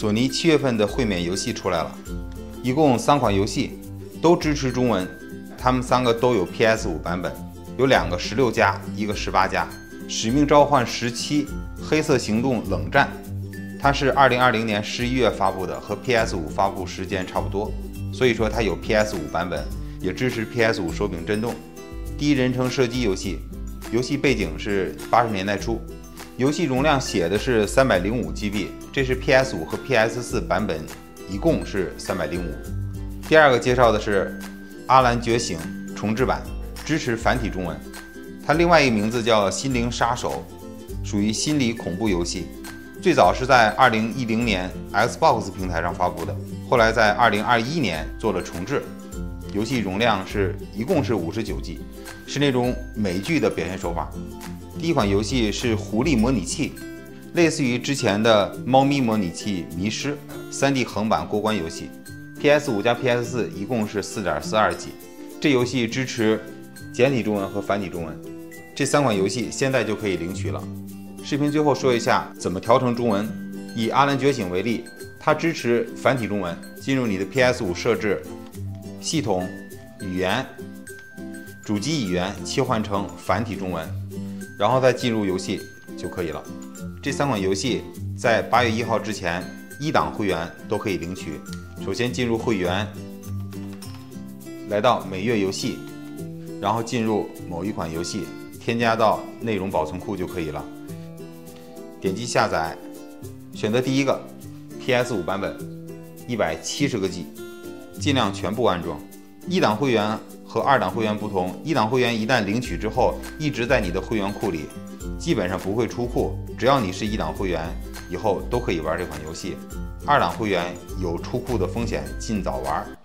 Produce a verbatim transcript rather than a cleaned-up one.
索尼七月份的会免游戏出来了，一共三款游戏，都支持中文。它们三个都有 P S 五 版本，有两个十六加，一个十八加。使命召唤十七、黑色行动冷战，它是二零二零年十一月发布的，和 P S 五 发布时间差不多，所以说它有 P S 五 版本，也支持 P S 五 手柄震动。第一人称射击游戏，游戏背景是八十年代初，游戏容量写的是三百零五 G B， 这是 P S 五 和 P S 四 版本一共是三百零五。第二个介绍的是《阿兰觉醒》重制版，支持繁体中文。它另外一个名字叫《心灵杀手》，属于心理恐怖游戏。最早是在二零一零年 Xbox 平台上发布的，后来在二零二一年做了重置。游戏容量是一共是五十九 G， 是那种美剧的表现手法。第一款游戏是狐狸模拟器，类似于之前的猫咪模拟器迷失 三 D 横版过关游戏。P S 五 加 P S 四 一共是 四点四二 G， 这游戏支持简体中文和繁体中文。这三款游戏现在就可以领取了。视频最后说一下怎么调成中文。以《阿兰觉醒》为例，它支持繁体中文。进入你的 P S 五 设置，系统、语言、主机语言切换成繁体中文，然后再进入游戏就可以了。这三款游戏在八月一号之前，一档会员都可以领取。首先进入会员，来到每月游戏，然后进入某一款游戏，添加到内容保存库就可以了。点击下载，选择第一个 P S 五 版本，一百七十个 G， 尽量全部安装。一档会员和二档会员不同，一档会员一旦领取之后，一直在你的会员库里，基本上不会出库。只要你是一档会员，以后都可以玩这款游戏。二档会员有出库的风险，尽早玩。